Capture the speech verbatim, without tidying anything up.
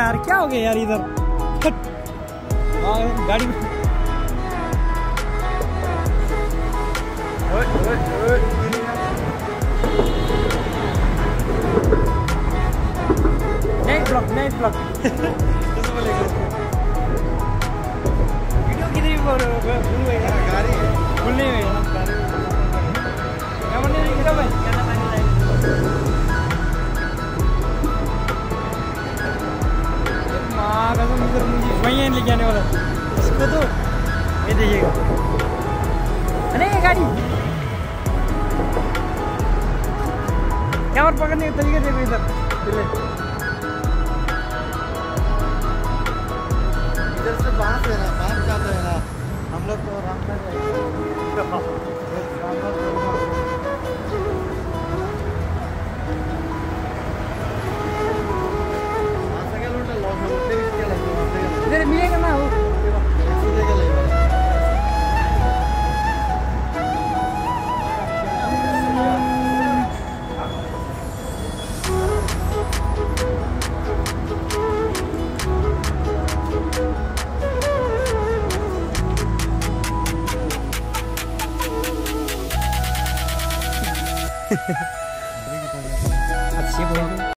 यार, क्या हो गया यार इधर। हाँ गाड़ी में नहीं ब्लॉक नहीं ब्लॉक कैसे बोलेगा वीडियो किधर भी बोल रहे हो गाड़ी खुलने में क्या बोलने नहीं किधर भाई क्या ना माँ कसम इधर मुझे वहीं लेके आने वाला इसको तो ये देखिएगा। अरे ये गाड़ी कैमरा पकड़ने का तरीका देखो इधर इधर से बाहर से ना बाहर जाते हैं ना हम लोग तो रामनगर इधर मिलेगा ना वो अच्छी बोल